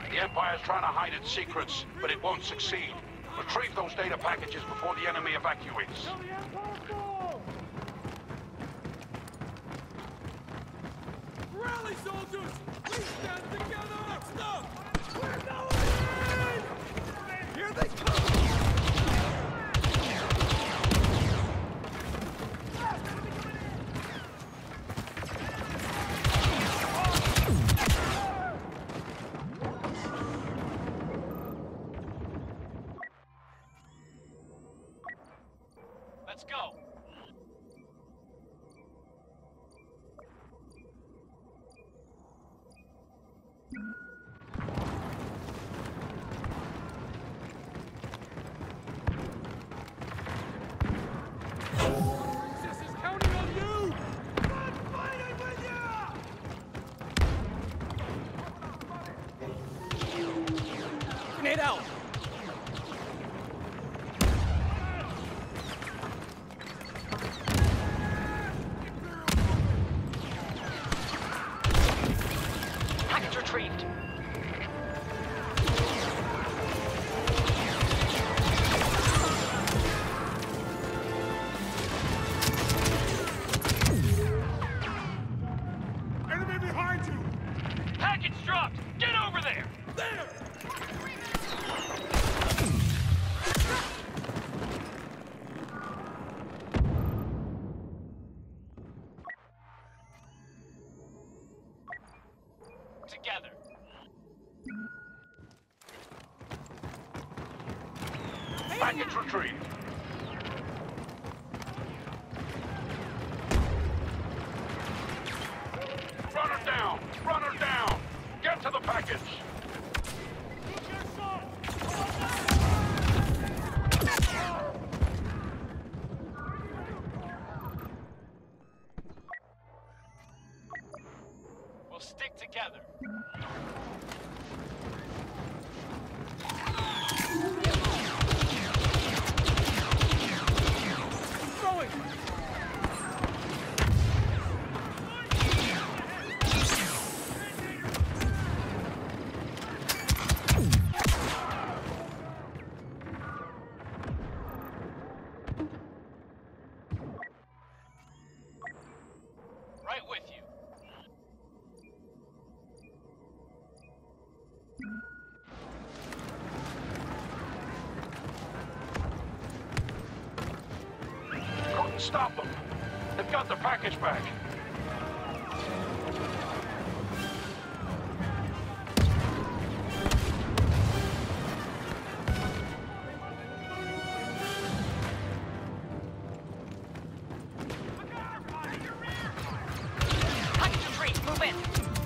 The Empire's trying to hide its secrets, but it won't succeed. Retrieve those data packages before the enemy evacuates. Rally, soldiers! We stand together! Next up! We're going in! Here they come! Let's go! This is counting on you! I'm fighting with you! Grenade out! Package retrieved. Enemy behind you! Package dropped! Get over there! There! Together. Package retrieved. Run her down! Run her down! Get to the package! We'll stick together. Going! Right with you. Couldn't stop them. They've got the package back. Package retrieved. Move in.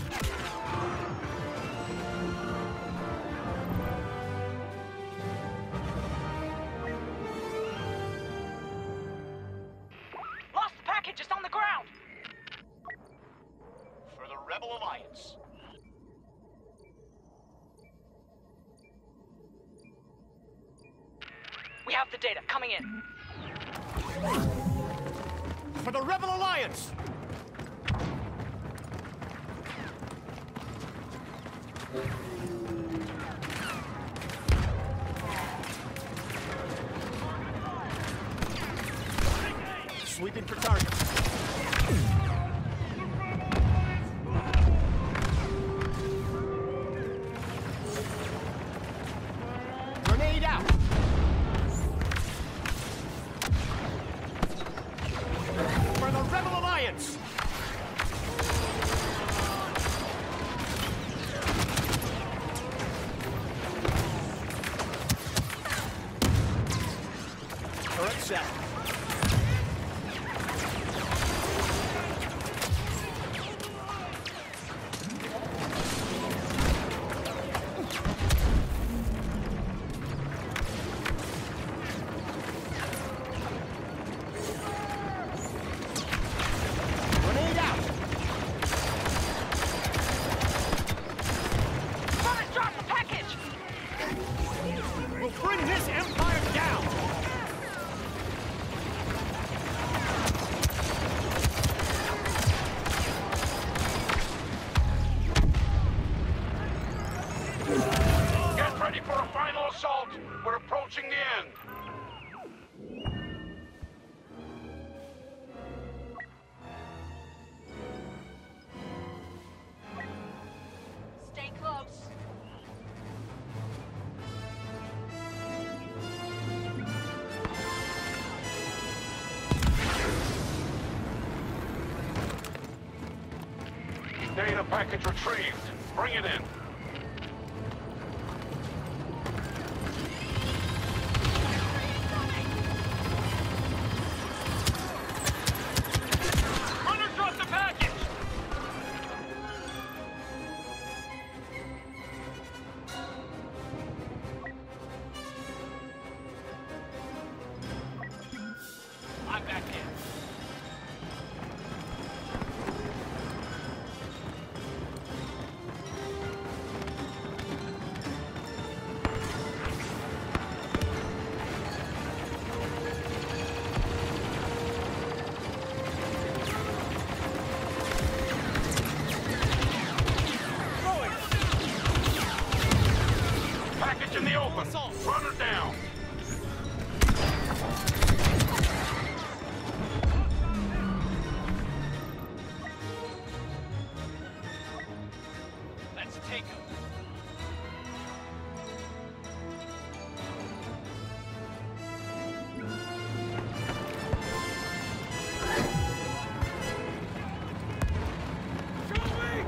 Lost the package. It's on the ground. For the Rebel Alliance. We have the data. Coming in. For the Rebel Alliance! Sweeping for target. Grenade out! For the Rebel Alliance! Turret set. Grenade out! Someone dropped the package! We'll bring this Empire down! assault. We're approaching the end. Stay close. Data package retrieved. Bring it in. Hunter dropped the package! I'm back in. Package in the open. Run her down. Let's take him. Show me!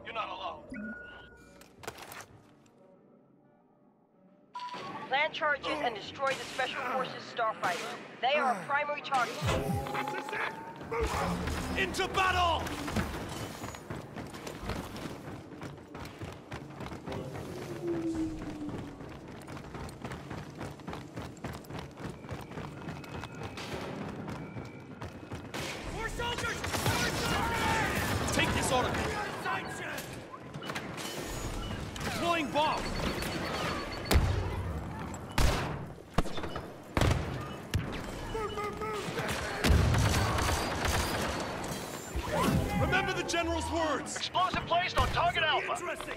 You're not alone. Plant charges and destroy the Special Forces starfighters. They are our primary target. This is it! Move on! Into battle! More soldiers! More soldiers! Take this order. Side shot! Deploying bomb. Remember the General's words! Explosive placed on target Alpha. Interesting!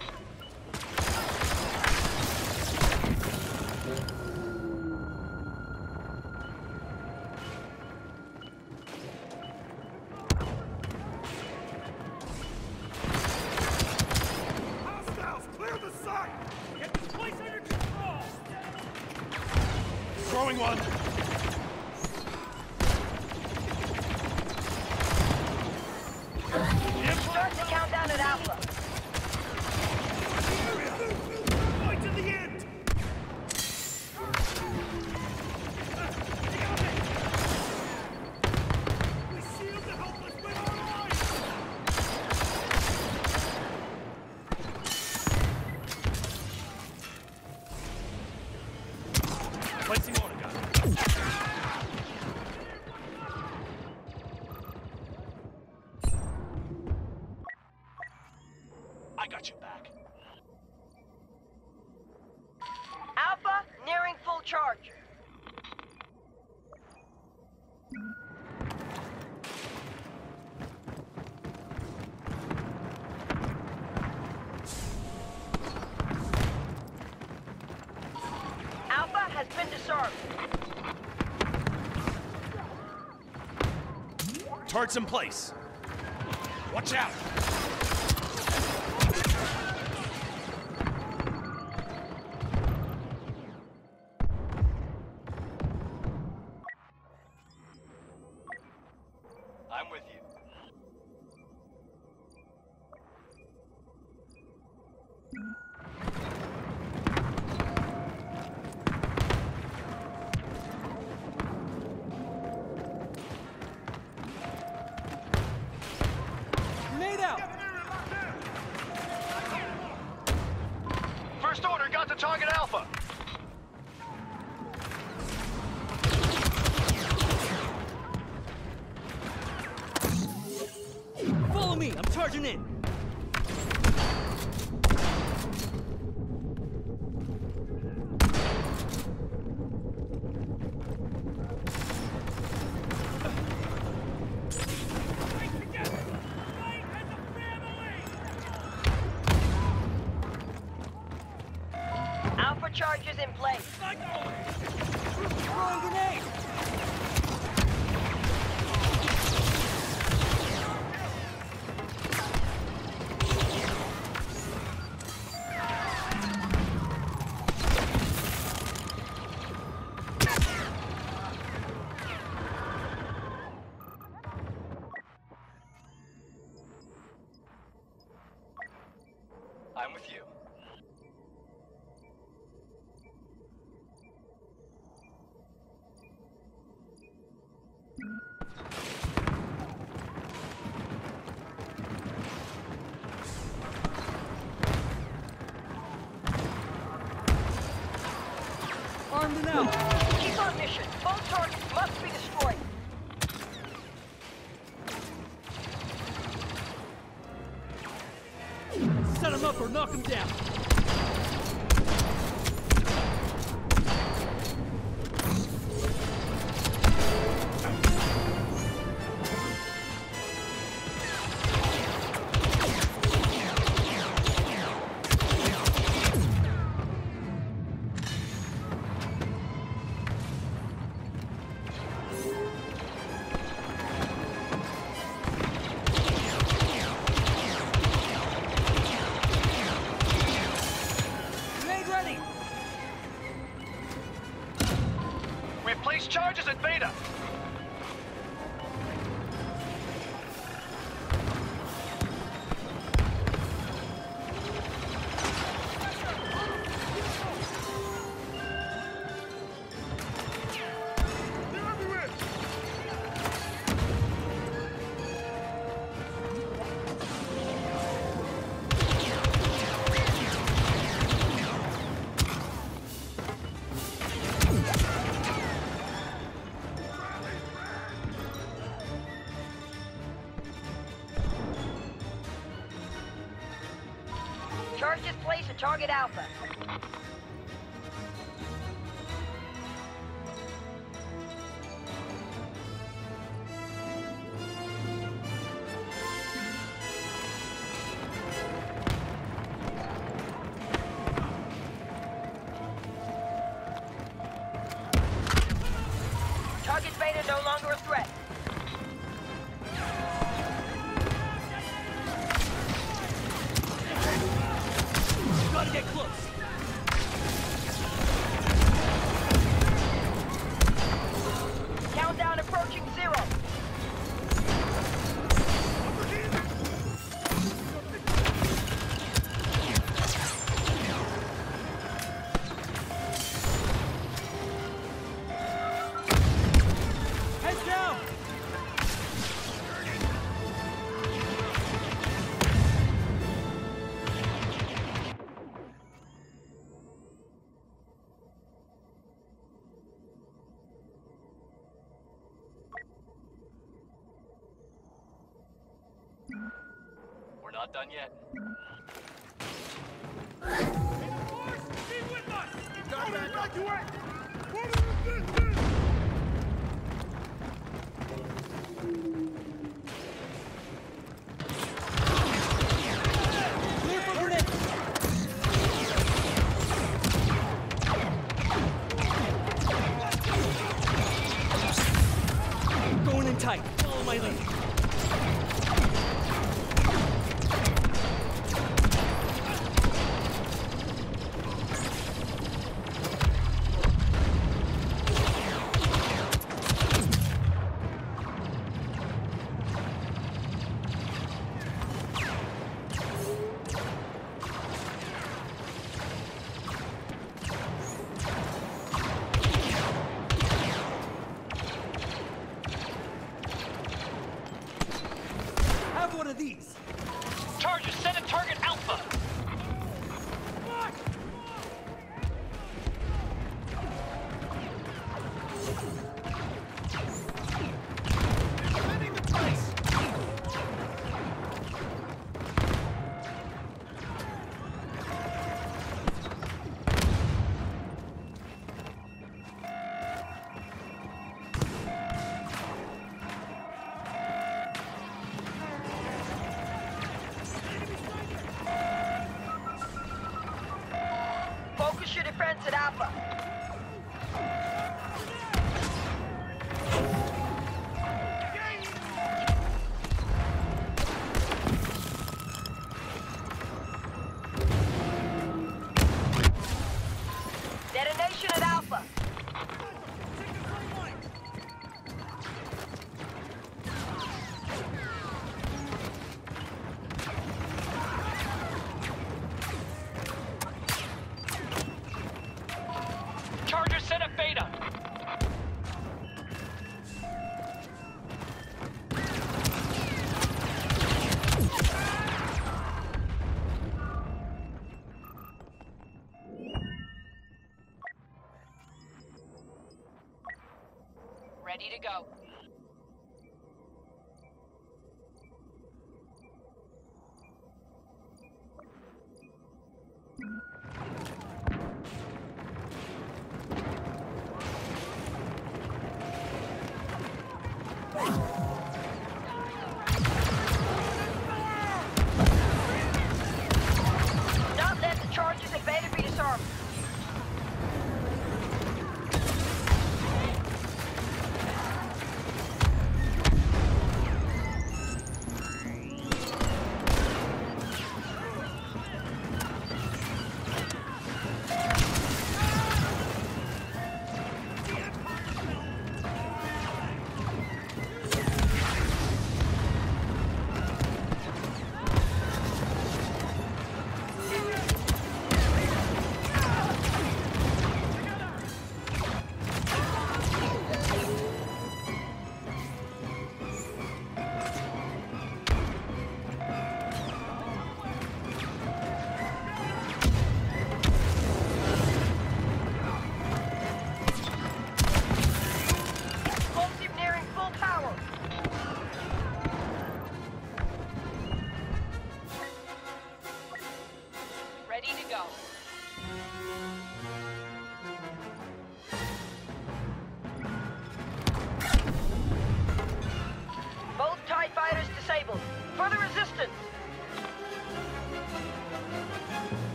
Hostiles, clear the site! Get this place under control! Throwing one. Start the countdown at Alpha. Fight to the end! We shield the helpless with our lives! Placing order gun. I got you back. Alpha nearing full charge. Alpha has been disarmed. Turrets in place. Watch out. I'm with you. Grenade out. First order got to target Alpha. Follow me. I'm charging in. Alpha charges in place. Throwing grenade. I'm with you. Armed and out. Keep on mission. Both targets must be destroyed. Set him up or knock him down. Charges placed at target Alpha. Target Beta no longer a threat. Gotta get close. Countdown approaching 0. Heads down. We're not done yet. Clear for grenade. Going in tight. Follow my lead. Have one of these. Charges set at target Alpha. Defending the place. Focus your defense at Alpha. Detonation at Alpha. Charges set at Beta. Ready to go.